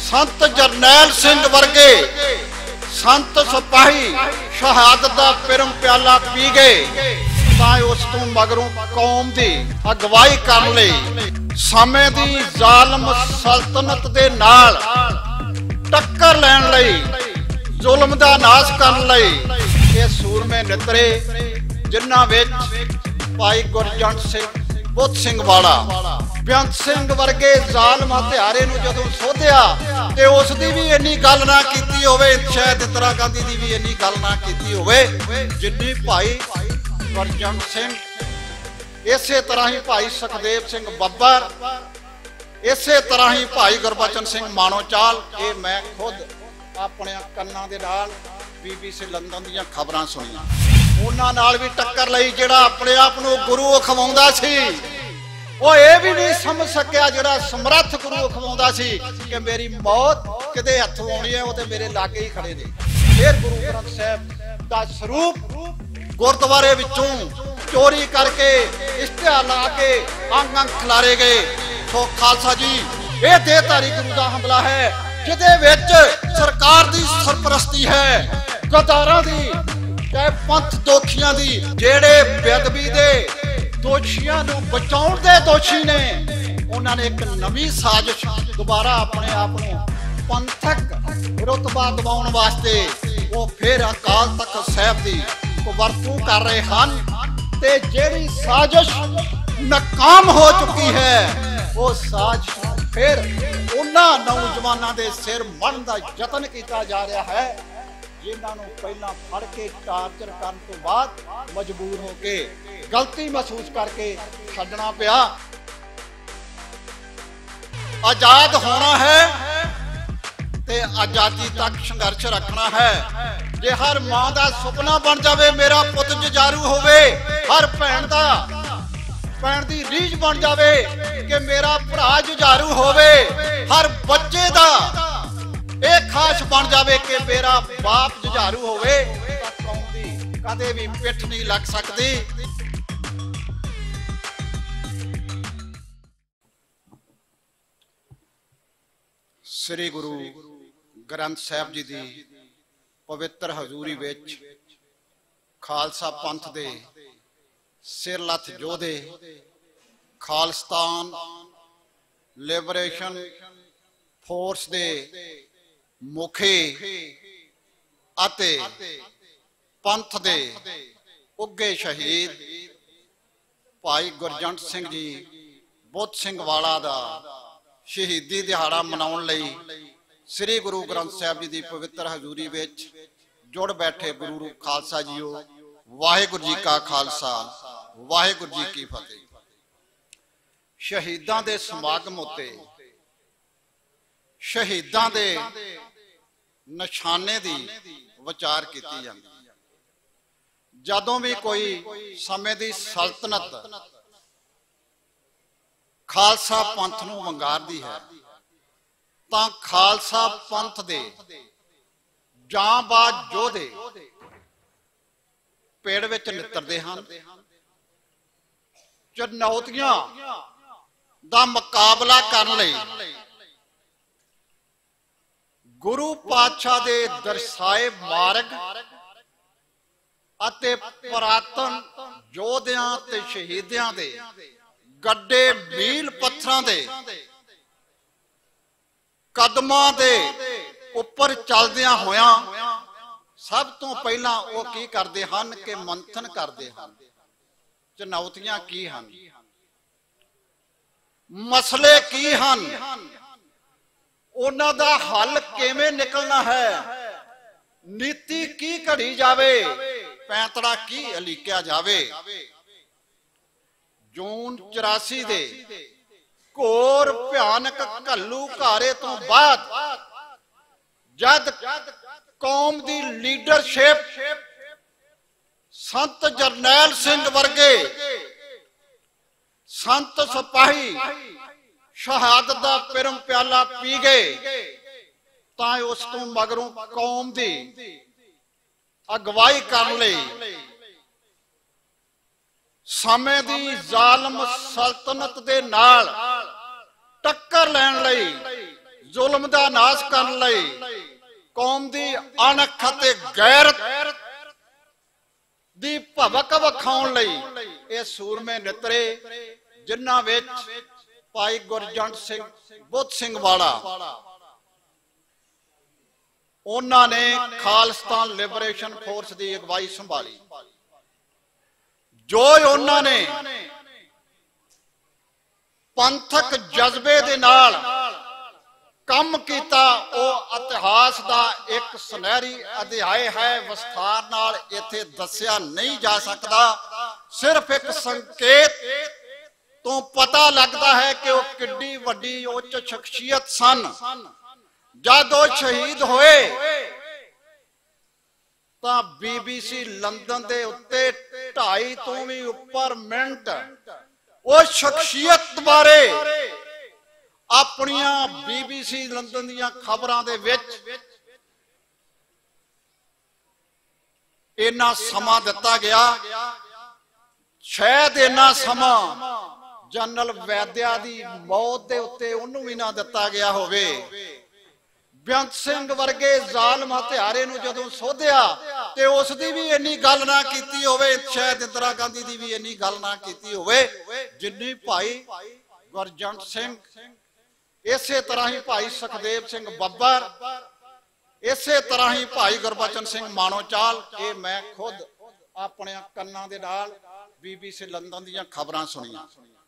संत जरनैल सिंह वर्गे संत सिपाही शहादत दा पिरम प्याला पी गए तां उस तो मगरों कौम दी अगवाई करन लई समय दी जालम सल्तनत दे नाल टक्कर लैण लई जुल्म दा नाश करन लई ये सूरमे नितरे जिन्हां विच भाई गुरजंट सिंह बुद्ध सिंह वाला बेअंत सिंह वर्गे जालम हत्यारे नूं जदों सोधिया ते उस दी भी इन्नी गल ना कीती होवे, शायद इंदिरा गांधी दी भी इन्नी गल ना कीती होवे जिन्नी भाई गुरजंट सिंह, इसे तरह ही भाई सुखदेव सिंह बब्बर, इसे तरह ही भाई गुरबचन सिंह मानोचाल। ये मैं खुद अपने कन्नां दे नाल BBC लंदन दीयां खबरां सुनियां, उन्हां नाल भी टक्कर लई जिहड़ा अपने आप नूं गुरु खवाउंदा सी। वो ये भी नहीं समझ सकिया जिहड़ा समर्थ गुरु खवाउंदा सी कि मेरी मौत किते हत्थों आउणी है, वो ते मेरे लागे ही खड़े ने। फिर गुरु ग्रंथ साहिब दा स्वरूप गुरुद्वारे विचों चोरी करके इश्तिहार ला के अंग अंग खिलारे गए। तो खालसा जी ये देहधारी गुरु का हमला है जिहदे विच सरकार दी सरपरस्ती है, गद्दारां दी चाहे पंथ दोखियां दी, जेड़े बेअदबी दे दोषियां नूं बचाउण दे दोषी ने, उन्हां ने एक नवीं साजिश दोबारा अपने आप नूं पंथक रुतबा दिवाउण वास्ते वो फिर अकाल तख्त साहिब दी वरतों कर रहे हैं। ते जेड़ी साजिश नाकाम हो चुकी है वो साजिश फिर उन्हां नौजवानों के सिर मन का यतन किया जा रहा है जिन्हां नूं पहलां फड़ के टार्चर करन तो बाद मजबूर होके गलती महसूस करके छड्डना पिया। आजाद होना है ते आजादी तक संघर्ष रखना है। जे हर मां दा सुपना बन जावे मेरा पुत जुझारू होवे, हर भैन दा भैन दी रीझ बन जावे कि मेरा भरा जुझारू होवे, हर बच्चे दा एक खास बन जावे कि मेरा बाप जुझारू होवे, कौम दी कदे भी पिठ नहीं लग सकती। श्री गुरु ग्रंथ साहिब जी दी पवित्र हजूरी विच खालसा पंथ दे सिरलथ योधे, खालिस्तान लिबरेशन फोर्स दे मुखी अते पंथ दे उगे शहीद भाई गुरजंट सिंह जी बुद्ध सिंह वाला दा शहीदी दिहाड़ा मनाउण लई श्री गुरु ग्रंथ साहिब जी की पवित्र हजूरी विच जुड़ बैठे गुरु रूप खालसा जीओ। वाहिगुरू जी का खालसा, वाहिगुरू जी की फतेह। शहीदां दे समागम उत्ते शहीदां दे निशाने दी विचार कीती जांदी है। जदों भी कोई समय दी सल्तनत खालसा पंथ नूं वंगारदी है तां खालसा पंथ दे जांबाज योधे पेड़ विच नितरदे हन। चुनौतियां दा मुकाबला करन लई गुरु पातशाह दे दर्शाए मार्ग अते पुरातन योधियां ते शहीदियां दे गड्डे मील पत्थरां दे कदमां दे उपर चलदियां होयां सब तो पहला वो की करते हैं कि मंथन करते हैं चुनौतियां की हैं, मसले की हैं, उन्हां दा हल किवें निकलना है, नीति की घड़ी जावे, पैंतड़ा की अलीकिया जावे। जून 84 दे घोर भयानक घल्लू घारे तो बाद जद कौम दी लीडरशिप संत जरनैल सिंह वर्गे संत सिपाही शहादत दा पिरम प्याला पी गए तां उस तो मगरों कौम दी अगवाई करन लई समय दी जालम सल्तनत दे नाल टक्कर लैण लई ਜ਼ੁਲਮ ਦਾ ਨਾਸ਼ ਕਰਨ ਲਈ, ਕੌਮ ਦੀ ਅਣਖ ਅਤੇ ਗੈਰਤ ਦੀ ਭਵਕ ਵਿਖਾਉਣ ਲਈ ਇਹ ਸੂਰਮੇ ਨਿਤਰੇ, ਜਿਨ੍ਹਾਂ ਵਿੱਚ ਭਾਈ ਗੁਰਜੰਟ ਸਿੰਘ ਬੁੱਧ ਸਿੰਘ ਵਾਲਾ, ਉਹਨਾਂ ਨੇ ਖਾਲਿਸਤਾਨ ਲਿਬਰੇਸ਼ਨ ਫੋਰਸ ਦੀ ਅਗਵਾਈ ਸੰਭਾਲੀ। ਜੋ ਉਹਨਾਂ ਨੇ ਪੰਥਕ ਜਜ਼ਬੇ ਦੇ ਨਾਲ ਕੰਮ ਕੀਤਾ, ਉਹ ਇਤਿਹਾਸ ਦਾ ਇੱਕ ਸੁਨਹਿਰੀ ਅਧਿਆਇ ਹੈ। ਵਿਸਥਾਰ ਨਾਲ ਇੱਥੇ ਦੱਸਿਆ ਨਹੀਂ ਜਾ ਸਕਦਾ। ਸਿਰਫ ਇੱਕ ਸੰਕੇਤ ਤੋਂ ਪਤਾ ਲੱਗਦਾ ਹੈ ਕਿ ਉਹ ਕਿੱਡੀ ਵੱਡੀ ਉੱਚ ਸ਼ਖਸੀਅਤ ਸਨ। ਜਦ ਉਹ ਸ਼ਹੀਦ ਹੋਏ ਤਾਂ BBC ਲੰਦਨ ਦੇ ਉੱਤੇ 2.5 ਤੋਂ ਵੀ ਉੱਪਰ ਮਿੰਟ ਉਹ ਸ਼ਖਸੀਅਤ ਬਾਰੇ ਆਪਣੀਆਂ BBC ਲੰਦਨ ਦੀਆਂ ਖਬਰਾਂ ਦੇ ਵਿੱਚ ਇੰਨਾ ਸਮਾਂ ਦਿੱਤਾ ਗਿਆ। ਸ਼ਾਇਦ ਇੰਨਾ ਸਮਾਂ ਜਨਰਲ ਵੈਦਿਆ ਦੀ ਮੌਤ ਦੇ ਉੱਤੇ ਉਹਨੂੰ ਵੀ ਨਾ ਦਿੱਤਾ ਗਿਆ ਹੋਵੇ। ਬੇਅੰਤ ਸਿੰਘ ਵਰਗੇ ਜ਼ਾਲਮ ਹਥਿਆਰੇ ਨੂੰ ਜਦੋਂ ਸੋਧਿਆ ਤੇ ਉਸ ਦੀ ਵੀ ਇੰਨੀ ਗੱਲ ਨਾ ਕੀਤੀ ਹੋਵੇ, ਸ਼ਾਇਦ ਇੰਦਰਾ ਗਾਂਧੀ ਦੀ ਵੀ ਇੰਨੀ ਗੱਲ ਨਾ ਕੀਤੀ ਹੋਵੇ ਜਿੰਨੀ ਭਾਈ ਗੁਰਜੰਟ ਸਿੰਘ, ਇਸੇ ਤਰ੍ਹਾਂ ਹੀ ਭਾਈ ਸੁਖਦੇਵ ਸਿੰਘ ਬੱਬਰ, ਇਸੇ ਤਰ੍ਹਾਂ ਹੀ ਭਾਈ ਗੁਰਬਚਨ ਸਿੰਘ ਮਾਣੋਚਾਲ। ਇਹ ਮੈਂ ਖੁਦ ਆਪਣੇ ਕੰਨਾਂ ਦੇ ਨਾਲ BBC ਲੰਦਨ ਦੀਆਂ ਖਬਰਾਂ ਸੁਣੀਆਂ।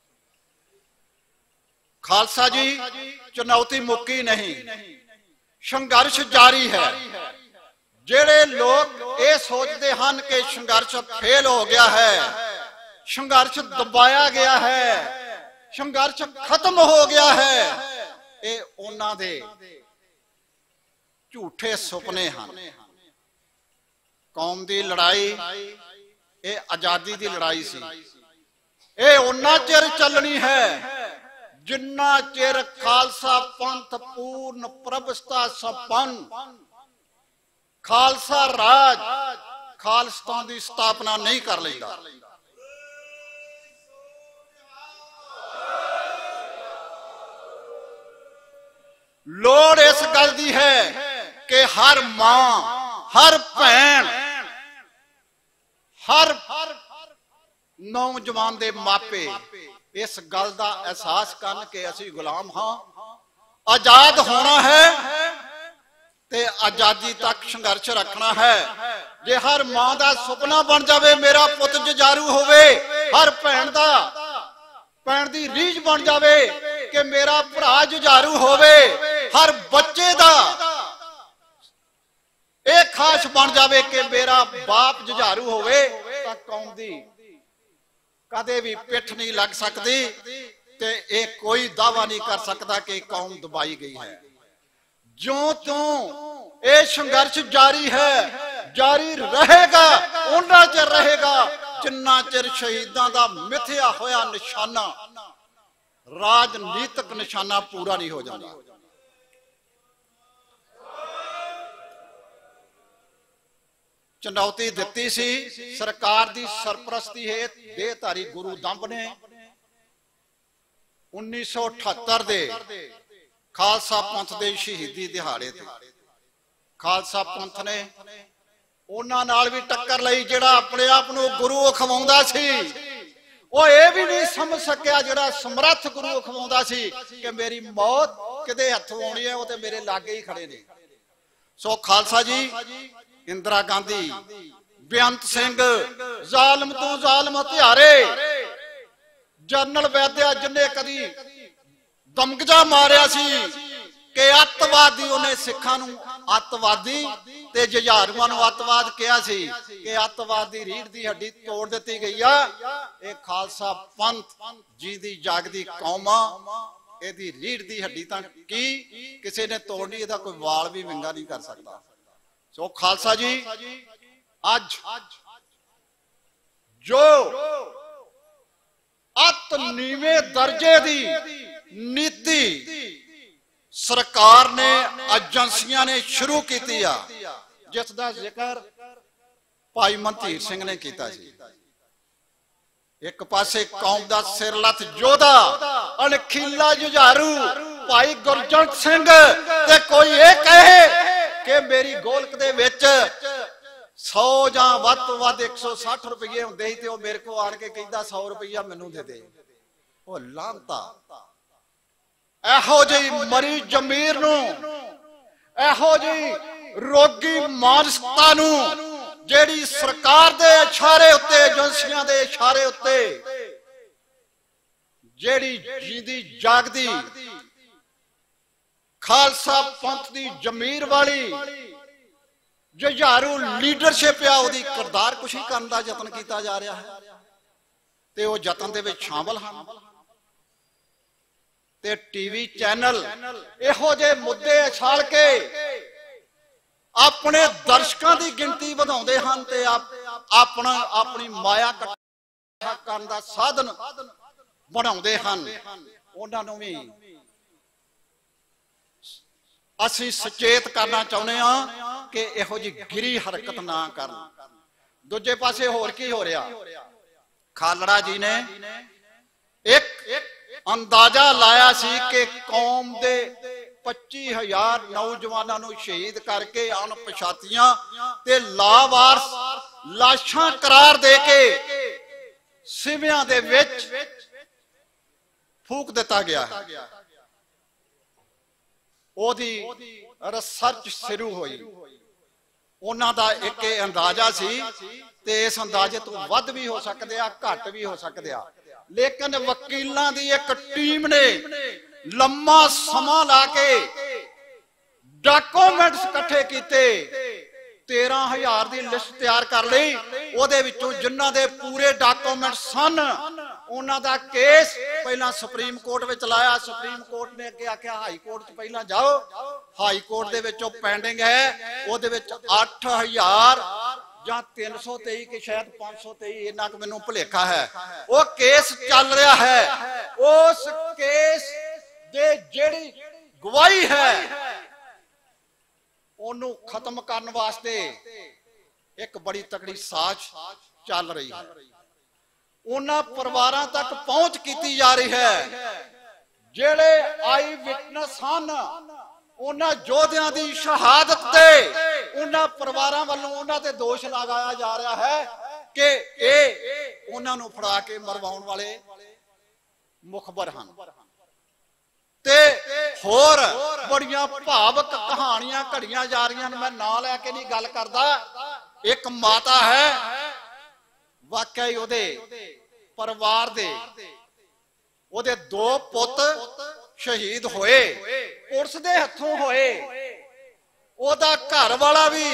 ਖਾਲਸਾ ਜੀ, ਚੁਣੌਤੀ ਮੁੱਕੀ ਨਹੀਂ, ਸੰਘਰਸ਼ ਜਾਰੀ ਹੈ। ਜਿਹੜੇ ਲੋਕ ਇਹ ਸੋਚਦੇ ਹਨ ਕਿ ਸੰਘਰਸ਼ ਫੇਲ ਹੋ ਗਿਆ ਹੈ, ਸੰਘਰਸ਼ ਦਬਾਇਆ ਗਿਆ ਹੈ, ਸੰਘਰਸ਼ ਖਤਮ ਹੋ ਗਿਆ ਹੈ, ਇਹ ਉਹਨਾਂ ਦੇ ਝੂਠੇ ਸੁਪਨੇ ਹਨ। ਕੌਮ ਦੀ ਲੜਾਈ ਇਹ ਆਜ਼ਾਦੀ ਦੀ ਲੜਾਈ ਸੀ। ਇਹ ਉਹਨਾਂ ਚਿਰ ਚੱਲਣੀ ਹੈ ਜਿੰਨਾ ਚਿਰ ਖਾਲਸਾ ਪੰਥ ਪੂਰਨ ਪ੍ਰਭਸਤਾ ਸੰਪੰਨ, ਖਾਲਸਾ ਰਾਜ, ਖਾਲਿਸਤਾਨ ਦੀ ਸਥਾਪਨਾ ਨਹੀਂ ਕਰ ਲੈਂਦਾ। ਲੋੜ ਇਸ ਗੱਲ ਦੀ ਹੈ ਕਿ ਹਰ ਮਾਂ, ਹਰ ਭੈਣ, ਹਰ ਨੌਜਵਾਨ ਦੇ ਮਾਪੇ ਇਸ ਗੱਲ ਦਾ ਅਹਿਸਾਸ ਕਰਨ ਕਿ ਅਸੀਂ ਗੁਲਾਮ ਹਾਂ। ਆਜ਼ਾਦ ਹੋਣਾ ਹੈ ਤੇ ਆਜ਼ਾਦੀ ਤੱਕ ਸੰਘਰਸ਼ ਰੱਖਣਾ ਹੈ। ਜੇ ਹਰ ਮਾਂ ਦਾ ਸੁਪਨਾ ਬਣ ਜਾਵੇ ਮੇਰਾ ਪੁੱਤ ਜੁਝਾਰੂ ਹੋਵੇ, ਹਰ ਭੈਣ ਦੀ ਰੀਝ ਬਣ ਜਾਵੇ ਕਿ ਮੇਰਾ ਭਰਾ ਜੁਝਾਰੂ ਹੋਵੇ, ਹਰ ਬੱਚੇ ਦਾ ਇਹ ਖਾਸ ਬਣ ਜਾਵੇ ਕਿ ਮੇਰਾ ਬਾਪ ਜੁਝਾਰੂ ਹੋਵੇ, ਤਾਂ ਕੌਮ ਦੀ ਕਦੇ ਵੀ ਪਿੱਠ ਨਹੀਂ ਲੱਗ ਸਕਦੀ ਤੇ ਇਹ ਕੋਈ ਦਾਅਵਾ ਨਹੀਂ ਕਰ ਸਕਦਾ ਕਿ ਕੌਮ ਦਬਾਈ ਗਈ ਹੈ। ਜਿਉਂ ਤੋਂ ਇਹ ਸੰਘਰਸ਼ ਜਾਰੀ ਹੈ, ਜਾਰੀ ਰਹੇਗਾ, ਉਹਨਾਂ ਚਿਰ ਰਹੇਗਾ ਜਿੰਨਾ ਚਿਰ ਸ਼ਹੀਦਾਂ ਦਾ ਮਿਥਿਆ ਹੋਇਆ ਨਿਸ਼ਾਨਾ, ਰਾਜਨੀਤਿਕ ਨਿਸ਼ਾਨਾ ਪੂਰਾ ਨਹੀਂ ਹੋ ਜਾਂਦਾ। ਚੁਣੌਤੀ ਦਿੱਤੀ ਸੀ ਸਰਕਾਰ ਦੀ ਸਰਪ੍ਰਸਤੀ ਹੇਠ ਦੇਹਧਾਰੀ ਗੁਰੂ ਦੰਬ ਨੇ 1978 ਦੇ ਖਾਲਸਾ ਪੰਥ ਦੇ ਸ਼ਹੀਦੀ ਦਿਹਾੜੇ ਤੇ। ਖਾਲਸਾ ਪੰਥ ਨੇ ਉਹਨਾਂ ਨਾਲ ਵੀ ਟੱਕਰ ਲਈ ਜਿਹੜਾ ਆਪਣੇ ਆਪ ਨੂੰ ਗੁਰੂ ਅਖਵਾਉਂਦਾ ਸੀ। ਉਹ ਇਹ ਵੀ ਨਹੀਂ ਸਮਝ ਸਕਿਆ, ਜਿਹੜਾ ਸਮਰੱਥ ਗੁਰੂ ਅਖਵਾਉਂਦਾ ਸੀ, ਕਿ ਮੇਰੀ ਮੌਤ ਕਿਤੇ ਹੱਥੋਂ ਆਉਣੀ ਹੈ, ਉਹ ਤੇ ਮੇਰੇ ਲਾਗੇ ਹੀ ਖੜੇ ਨੇ। ਸੋ ਖਾਲਸਾ ਜੀ, ਇੰਦਰਾ ਗਾਂਧੀ, ਬੇਅੰਤ ਸਿੰਘ, ਜ਼ਾਲਮ ਤੋਂ ਜ਼ਾਲਮ ਹਥਿਆਰੇ, ਜਨਰਲ ਵੈਦਿਆ ਜਿੰਨੇ ਕਦੀ ਦਮਗਜਾ ਮਾਰਿਆ ਸੀ ਕਿ ਅੱਤਵਾਦੀ, ਉਹਨੇ ਸਿੱਖਾਂ ਨੂੰ ਅੱਤਵਾਦੀ ਤੇ ਜੁਝਾਰੂਆਂ ਨੂੰ ਅੱਤਵਾਦ ਕਿਹਾ ਸੀ ਕਿ ਅੱਤਵਾਦ ਦੀ ਰੀੜ ਦੀ ਹੱਡੀ ਤੋੜ ਦਿੱਤੀ ਗਈ ਆ। ਇਹ ਖਾਲਸਾ ਪੰਥ ਜੀ ਦੀ ਜਾਗਦੀ ਕੌਮ ਆ, ਇਹਦੀ ਰੀੜ ਦੀ ਹੱਡੀ ਤਾਂ ਕੀ ਕਿਸੇ ਨੇ ਤੋੜਨੀ, ਇਹਦਾ ਕੋਈ ਵਾਲ ਵੀ ਵਿੰਗਾ ਨਹੀਂ ਕਰ ਸਕਦਾ। ਸੋ ਖਾਲਸਾ ਜੀ, ਅੱਜ ਜੋ ਅਤ ਨੀਵੇਂ ਦਰਜੇ ਦੀ ਨੀਤੀ ਸਰਕਾਰ ਨੇ, ਏਜੰਸੀਆਂ ਨੇ ਸ਼ੁਰੂ ਕੀਤੀ ਆ, ਜਿਸ ਦਾ ਜ਼ਿਕਰ ਭਾਈ ਮਨਧੀਰ ਸਿੰਘ ਨੇ ਕੀਤਾ ਸੀ। ਇੱਕ ਪਾਸੇ ਕੌਮ ਦਾ ਸਿਰਲੱਥ ਯੋਧਾ, ਅਣਖੀਲਾ ਜੁਝਾਰੂ भाई गुरजंट सिंह ते कोई ये कहे कि मेरी गोलक दे विच 100 ਜਾਂ ਵੱਧ ਤੋਂ ਵੱਧ 160 ਰੁਪਏ ਹੁੰਦੇ ਸੀ ਤੇ ਉਹ ਮੇਰੇ ਕੋਲ ਆਣ ਕੇ ਕਹਿੰਦਾ 100 ਰੁਪਇਆ ਮੈਨੂੰ ਦੇ ਦੇ। ਉਹ ਲਾਂਤਾ ਇਹੋ ਜਿਹੀ ਮਰੀ ਜ਼ਮੀਰ ਨੂੰ, ਇਹੋ ਜਿਹੀ ਰੋਗੀ ਮਾਨਸਤਾ ਨੂੰ ਜਿਹੜੀ ਸਰਕਾਰ ਦੇ ਇਸ਼ਾਰੇ ਉੱਤੇ, ਏਜੰਸੀਆਂ ਦੇ ਇਸ਼ਾਰੇ ਉੱਤੇ ਜਿਹੜੀ ਜਿੰਦੀ ਜਾਗਦੀ ਖਾਲਸਾ ਪੰਥ ਦੀ ਜ਼ਮੀਰ ਵਾਲੀ जुझारू लीडरशिप आ उहदी किरदार कुशी करन दा यतन कीता जा रहा है ते वो यतन दे विच शामिल हन ते टीवी चैनल इहो जे मुद्दे छाल के अपने दर्शकों की गिनती वधाउंदे हन ते अपना अपनी माया इकट्ठा करन दा साधन बनाउंदे हन। उन्हां नूं भी असी सचेत करना चाहुंदे हां कि इहो जी गिरी हरकत ना करन। दूजे पासे होर की हो रहा, खालड़ा जी ने एक अंदाजा लाया सी कि कौम दे 25,000 नौजवानों नूं शहीद करके अणपछातियां ते लावारस लाशां करार दे के सिवियां दे विच फूक दिता गया है। ओदी रिसर्च शुरू हुई, उन्हां दा एक अंदाजा सी ते इस अंदाजे तो वध भी हो सकदे आ, घट भी हो सकदे आ, लेकिन वकीलां दी एक टीम ने लम्मा समा ला के डॉक्यूमेंट्स इकट्ठे कीते, 13,000 दी लिस्ट तैयार कर लई। ओदे विचों जिन्हां दे पूरे डॉक्यूमेंट सन उन्हां दा केस पहला सुप्रीम कोर्ट विच लाया। सुप्रीम कोर्ट ने अगे आख्या हाई कोर्ट च पहला जाओ, हाई कोर्ट दे विचों पेंडिंग है ओदे विच 8,000 ਜਾਂ 323 कि शायद 523 इन्ना क मैनूं भुलेखा है, वो केस चल रहा है। उस केस दे जेड़ी गवाही है ओनू खत्म करने वास्ते एक बड़ी तगड़ी साज चल रही है। उन्हां परिवारां तक पहुंच की जा रही है जेड़े आई विटनेस हन, उन्हां योद्धियां दी शहादत ते उन्हां परिवारां वल्लों उन्हां ते दोष लगाया जा रहा है कि ये उन्हां नूं फड़ा के मरवाउण वाले मुखबर हन। ते होर बड़ियां भावक कहानियां घड़ियां जा रही हैं। मैं ना लैके नहीं गल करदा, एक माता है वाकई ओदे परिवार दे ओदे 2 पुत शहीद होए, पुलिस दे हथों होए, ओदा घर वाला भी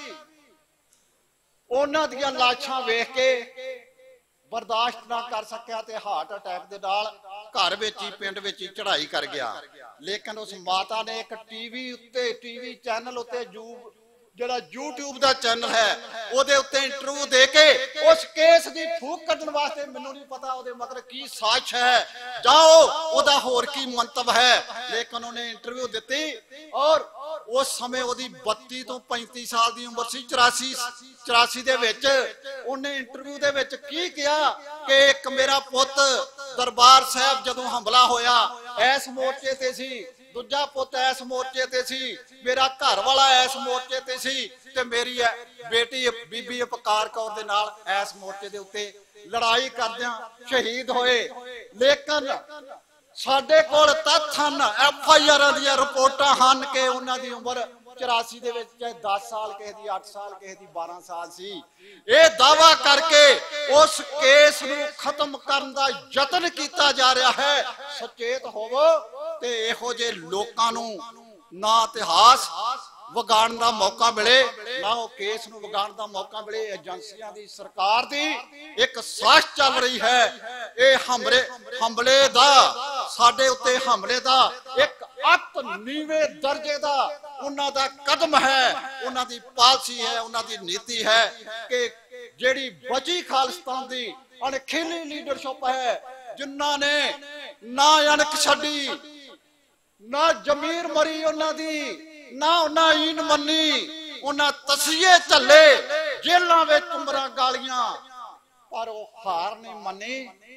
उन्हां दियां लाशां वेख के बर्दाश्त ना कर सकिया ते हार्ट अटैक दे नाल घर विच ही पिंड विच ही चढ़ाई कर गया। लेकिन उस माता ने एक टीवी चैनल उत्ते ਜਿਹੜਾ YouTube ਦਾ ਚੈਨਲ ਹੈ ਉਹਦੇ ਉੱਤੇ ਇੰਟਰਵਿਊ ਦੇ ਕੇ ਉਸ ਕੇਸ ਦੀ ਫੂਕ ਕੱਢਣ ਵਾਸਤੇ, ਮੈਨੂੰ ਨਹੀਂ ਪਤਾ ਉਹਦੇ ਮਗਰ ਕੀ ਸਾਜ਼ਿਸ਼ ਹੈ ਜਾਂ ਉਹਦਾ ਹੋਰ ਕੀ ਮੰਤਵ ਹੈ, ਲੇਕਿਨ ਉਹਨੇ ਇੰਟਰਵਿਊ ਦਿੱਤੀ ਔਰ उस समय ओदी 32 तो 35 साल की उम्र सी। 84 दे विच उन्हें इंटरव्यू दे विच की कहा कि एक मेरा पुत दरबार साहब जदों हमला होया इस मोर्चे ते सी, दूजा पुत इस मोर्चे ते सी, मेरा घर वाला इस मोर्चे ते सी ते मेरी बेटी बीबी उपकार कौर दे नाल इस मोर्चे दे उत्ते लड़ाई करदियां शहीद होए। लेकिन साडे कोल तत्थ हन, FIR दी रिपोर्टां हन कि उन्हां दी उम्र 84 दे विच 10 साल, किसी दी 8 साल, किसी दी 12 साल सी। ये दावा करके उस केस नूं खत्म करन दा यतन कीता जा रहा है। सचेत होवो ते इहो जे लोकां नूं ना इतिहास वगाड़न दा मौका मिले, ना वो केस नूं वगाड़न दा मौका मिले। एजेंसियां दी सरकार दी एक साज़िश चल रही है। ये हमले दा साडे उत्ते हमले दा एक अत नीवे दर्जे दा उन्हां दा कदम है, उन्हां दी पॉलिसी है, उन्हां दी नीति है कि जेड़ी बची खालिस्तान दी अणखीली लीडरशिप है, जिन्हां ने ना अणख छड्डी, ना जमीर मरी उन्हां दी, ना उन्हां ईन मन्नी, उन्हां तसीहे झल्ले, जेलां विच उमरां गालियां, पर वो हार नहीं मन्नी।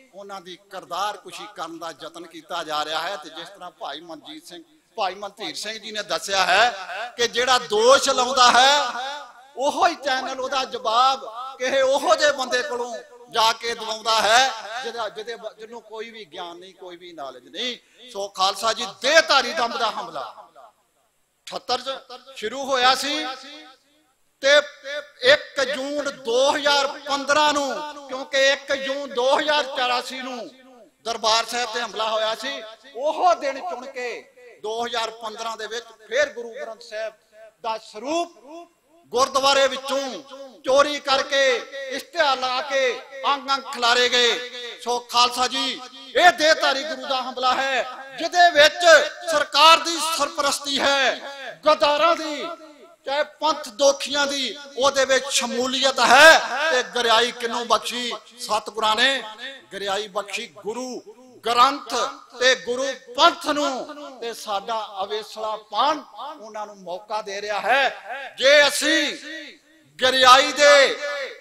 ਉਹਨਾਂ ਦੀ ਕਰਤਾਰ ਕੁਸ਼ੀ ਕਰਨ ਦਾ ਯਤਨ ਕੀਤਾ ਜਾ ਰਿਹਾ ਹੈ। ਤੇ ਜਿਸ ਤਰ੍ਹਾਂ ਭਾਈ ਮਨਧੀਰ ਸਿੰਘ ਜੀ ਨੇ ਦੱਸਿਆ ਹੈ ਕਿ ਜਿਹੜਾ ਦੋਸ਼ ਲਾਉਂਦਾ ਹੈ ਉਹੋ ਹੀ ਚੈਨਲ ਉਹਦਾ ਜਵਾਬ ਕਿਸੇ ਉਹੋ ਜਿਹੇ ਬੰਦੇ ਕੋਲੋਂ ਜਾ ਕੇ ਦਵਾਉਂਦਾ ਹੈ ਜਿਹਨੂੰ ਕੋਈ ਵੀ ਗਿਆਨ ਨਹੀਂ, ਕੋਈ ਵੀ ਨੌਲੇਜ ਨਹੀਂ। ਸੋ ਖਾਲਸਾ ਜੀ ਦੇਹਧਾਰੀ ਦੰਬ ਦਾ ਹਮਲਾ 78 ਚ ਸ਼ੁਰੂ ਹੋਇਆ ਸੀ ਤੇ 1 ਜੂਨ 2015 ਨੂੰ, ਕਿਉਂਕਿ 1 ਜੂਨ 2084 ਨੂੰ ਦਰਬਾਰ ਸਾਹਿਬ ਤੇ ਹਮਲਾ ਹੋਇਆ ਸੀ, ਉਹ ਦਿਨ ਚੁਣ ਕੇ 2015 ਦੇ ਵਿੱਚ ਫਿਰ ਗੁਰੂ ਗ੍ਰੰਥ ਸਾਹਿਬ ਦਾ ਸਰੂਪ ਗੁਰਦੁਆਰੇ ਵਿੱਚੋਂ ਚੋਰੀ ਕਰਕੇ ਇਸ਼ਤਿਹਾਰ ਲਾ ਕੇ ਅੰਗ ਖਿਲਾਰੇ ਗਏ। ਸੋ ਖਾਲਸਾ ਜੀ ਇਹ ਦੇਹਧਾਰੀ ਗੁਰੂ ਦਾ ਹਮਲਾ ਹੈ ਜਿਹਦੇ ਵਿੱਚ ਸਰਕਾਰ ਦੀ ਸਰਪ੍ਰਸਤੀ ਹੈ, ਗਦਾਰਾਂ ਦੀ, ਚਾਹੇ ਪੰਥ ਦੋਖੀਆਂ ਦੀ ਉਹਦੇ ਵਿੱਚ ਸ਼ਮੂਲੀਅਤ ਹੈ। ਤੇ ਗਰਿਆਈ ਕਿਨੂੰ ਬਖਸ਼ੀ? ਸਤਿਗੁਰਾਂ ਨੇ ਗਰਿਆਈ ਬਖਸ਼ੀ ਗੁਰੂ ਗ੍ਰੰਥ ਤੇ ਗੁਰੂ ਪੰਥ ਨੂੰ, ਤੇ ਸਾਡਾ ਅਵੇਸਲਾ ਪਾਣ ਉਹਨਾਂ ਨੂੰ ਮੌਕਾ ਦੇ ਰਿਹਾ ਹੈ। ਜੇ ਅਸੀਂ ਗਰਿਆਈ ਦੇ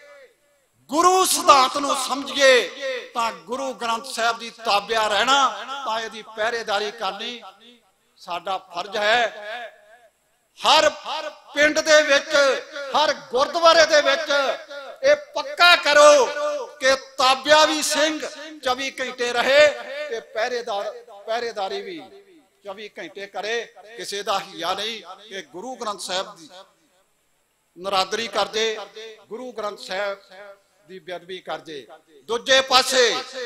ਗੁਰੂ ਸਿਧਾਂਤ ਨੂੰ ਸਮਝੀਏ ਤਾਂ ਗੁਰੂ ਗ੍ਰੰਥ ਸਾਹਿਬ ਦੀ ਤਾਬਿਆ ਰਹਿਣਾ, ਤਾਂ ਇਹਦੀ ਪਹਿਰੇਦਾਰੀ ਕਰਨੀ ਸਾਡਾ ਫਰਜ਼ ਹੈ। ਹਰ ਪਿੰਡ ਦੇ ਵਿੱਚ, ਹਰ ਗੁਰਦੁਆਰੇ ਦੇ ਵਿੱਚ ਇਹ ਪੱਕਾ ਕਰੋ ਕਿ ਤਾਬਿਆ ਵੀ ਸਿੰਘ 24 ਘੰਟੇ ਰਹੇ ਤੇ ਪਹਿਰੇਦਾਰੀ ਵੀ 24 ਘੰਟੇ ਕਰੇ। ਕਿਸੇ ਦਾ ਹਿਆ ਨਹੀਂ ਕਿ ਗੁਰੂ ਗ੍ਰੰਥ ਸਾਹਿਬ ਦੀ ਨਰਾਦਰੀ ਕਰਦੇ, ਗੁਰੂ ਗ੍ਰੰਥ ਸਾਹਿਬ ਦੀ ਬੇਅਦਬੀ ਕਰਦੇ। ਦੂਜੇ ਪਾਸੇ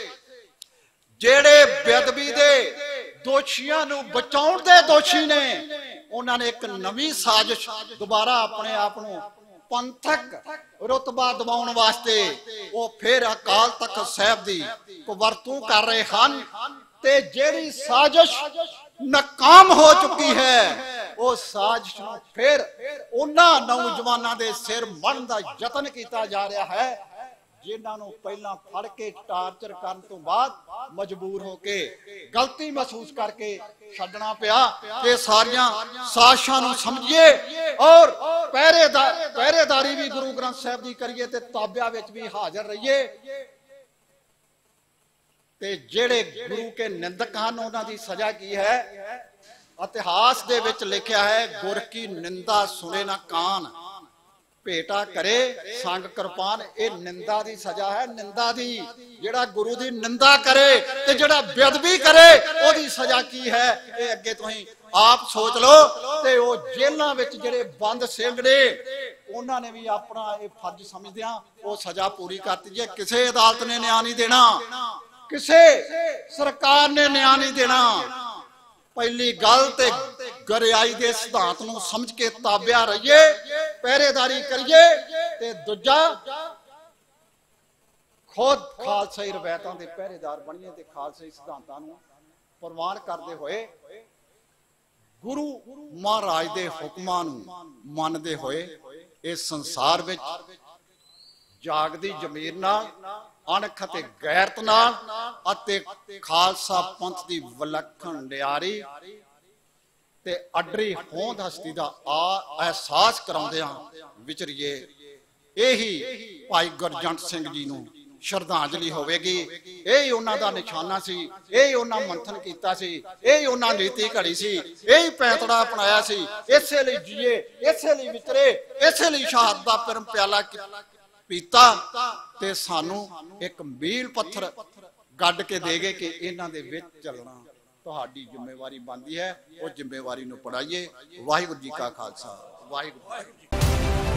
ਜਿਹੜੇ ਬੇਅਦਬੀ ਦੇ ਦੋਸ਼ੀਆਂ ਨੂੰ ਬਚਾਉਣ ਦੇ ਦੋਸ਼ੀ ਨੇ, ਉਹਨਾਂ ਨੇ ਇੱਕ ਨਵੀਂ ਸਾਜ਼ਿਸ਼ ਦੁਬਾਰਾ ਆਪਣੇ ਆਪ ਨੂੰ ਪੰਥਕ ਰੁਤਬਾ ਦਿਵਾਉਣ ਵਾਸਤੇ ਉਹ ਫਿਰ ਅਕਾਲ ਤਖਤ ਸਾਹਿਬ ਦੀ ਵਰਤੋਂ ਕਰ ਰਹੇ ਹਨ। ਤੇ ਜਿਹੜੀ ਸਾਜ਼ਿਸ਼ ਨਾਕਾਮ ਹੋ ਚੁੱਕੀ ਹੈ, ਉਹ ਸਾਜ਼ਿਸ਼ ਨੂੰ ਫਿਰ ਉਹਨਾਂ ਨੌਜਵਾਨਾਂ ਦੇ ਸਿਰ ਮੜਨ ਦਾ ਯਤਨ ਕੀਤਾ ਜਾ ਰਿਹਾ ਹੈ ਜਿਨ੍ਹਾਂ ਨੂੰ ਪਹਿਲਾਂ ਫੜ ਕੇ ਟਾਰਚਰ ਕਰਨ ਤੋਂ ਬਾਅਦ ਮਜਬੂਰ ਹੋ ਕੇ ਗਲਤੀ ਮਹਿਸੂਸ ਕਰਕੇ ਛੱਡਣਾ ਪਿਆ। ਕਿ ਸਾਰੀਆਂ ਸਾਜ਼ਿਸ਼ਾਂ ਨੂੰ ਸਮਝੀਏ ਔਰ ਪਹਿਰੇਦਾਰੀ ਵੀ ਗੁਰੂ ਗ੍ਰੰਥ ਸਾਹਿਬ ਦੀ ਕਰੀਏ ਤੇ ਤਾਬਿਆ ਵਿੱਚ ਵੀ ਹਾਜ਼ਰ ਰਹੀਏ। ਤੇ ਜਿਹੜੇ ਗੁਰੂ ਕੇ ਨਿੰਦਕ ਹਨ ਉਹਨਾਂ ਦੀ ਸਜ਼ਾ ਕੀ ਹੈ? ਇਤਿਹਾਸ ਦੇ ਵਿੱਚ ਲਿਖਿਆ ਹੈ, ਗੁਰ ਕੀ ਨਿੰਦਾ ਸੁਣੇ ਨਾ ਕਾਨ, ਭੇਟਾ ਕਰੇ ਸੰਗ ਕਿਰਪਾਨ। ਇਹ ਨਿੰਦਾ ਦੀ ਸਜ਼ਾ ਹੈ, ਨਿੰਦਾ ਦੀ। ਜਿਹੜਾ ਗੁਰੂ ਦੀ ਨਿੰਦਾ ਕਰੇ ਤੇ ਜਿਹੜਾ ਬੇਅਦਬੀ ਕਰੇ ਉਹਦੀ ਸਜ਼ਾ ਕੀ ਹੈ, ਇਹ ਅੱਗੇ ਤੁਸੀਂ ਆਪ ਸੋਚ ਲਓ। ਤੇ ਉਹ ਜੇਲ੍ਹਾਂ ਵਿੱਚ ਜਿਹੜੇ ਬੰਦ ਸਿੰਘ ਨੇ, ਉਹਨਾਂ ਨੇ ਵੀ ਆਪਣਾ ਇਹ ਫਰਜ਼ ਸਮਝਦਿਆਂ ਉਹ ਸਜ਼ਾ ਪੂਰੀ ਕਰਤੀ। ਜੇ ਕਿਸੇ ਅਦਾਲਤ ਨੇ ਨਿਆਂ ਨਹੀਂ ਦੇਣਾ, ਕਿਸੇ ਸਰਕਾਰ ਨੇ ਨਿਆਂ ਨਹੀਂ ਦੇਣਾ, ਪਹਿਲੀ ਗੱਲ ਤੇ ਗਰਿਆਈ ਦੇ ਸਿਧਾਂਤ ਨੂੰ ਸਮਝ ਕੇ ਤਾਬਿਆ ਰਹੀਏ, ਪਹਿਰੇਦਾਰੀ ਕਰੀਏ। ਤੇ ਦੂਜਾ ਖੁਦ ਖਾਲਸਾਈ ਰਵਾਇਤਾਂ ਦੇ ਪਹਿਰੇਦਾਰ ਬਣੀਏ ਤੇ ਖਾਲਸਾਈ ਸਿਧਾਂਤਾਂ ਨੂੰ ਪ੍ਰਵਾਨ ਕਰਦੇ ਹੋਏ ਗੁਰੂ ਮਹਾਰਾਜ ਦੇ ਹੁਕਮਾਂ ਨੂੰ ਮੰਨਦੇ ਹੋਏ ਇਸ ਸੰਸਾਰ ਵਿੱਚ ਜਾਗਦੀ ਜ਼ਮੀਰ ਨਾਲ, ਅਣਖ ਅਤੇ ਗੈਰਤ ਨਾਲ ਅਤੇ ਖਾਲਸਾ ਪੰਥ ਦੀ ਵਿਲੱਖਣ ਨਿਆਰੀ ਤੇ ਅਡਰੀ ਹੋਂਦ ਹਸਤੀ ਦਾ ਅਹਿਸਾਸ ਕਰਾਉਂਦਿਆਂ ਵਿਚਰੀਏ। ਇਹੀ ਭਾਈ ਗੁਰਜੰਟ ਸਿੰਘ ਜੀ ਨੂੰ ਸ਼ਰਧਾਂਜਲੀ ਹੋਵੇਗੀ। ਇਹ ਹੀ ਉਹਨਾਂ ਦਾ ਨਿਸ਼ਾਨਾ ਸੀ, ਇਹ ਹੀ ਉਹਨਾਂ ਮੰਥਨ ਕੀਤਾ ਸੀ, ਇਹ ਹੀ ਉਹਨਾਂ ਨੀਤੀ ਘੜੀ ਸੀ, ਇਹ ਹੀ ਪੈਂਤੜਾ ਅਪਣਾਇਆ ਸੀ। ਇਸੇ ਲਈ ਜੀਏ, ਇਸੇ ਲਈ ਵਿਚਰੇ, ਇਸੇ ਲਈ ਸ਼ਹਾਦਤ ਦਾ ਪਰਮ ਪਿਆਲਾ ਪੀਤਾ। ਤੇ ਸਾਨੂੰ ਇੱਕ ਮੀਲ ਪੱਥਰ ਗੱਡ ਕੇ ਦੇ ਗਏ ਕਿ ਇਹਨਾਂ ਦੇ ਵਿੱਚ ਚੱਲਣਾ ਤੁਹਾਡੀ ਜ਼ਿੰਮੇਵਾਰੀ ਬਣਦੀ ਹੈ। ਉਹ ਜ਼ਿੰਮੇਵਾਰੀ ਨੂੰ ਪੜਾਈਏ। ਵਾਹਿਗੁਰੂ ਜੀ ਕਾ ਖਾਲਸਾ, ਵਾਹਿਗੁਰੂ ਜੀ ਕੀ ਫਤਿਹ।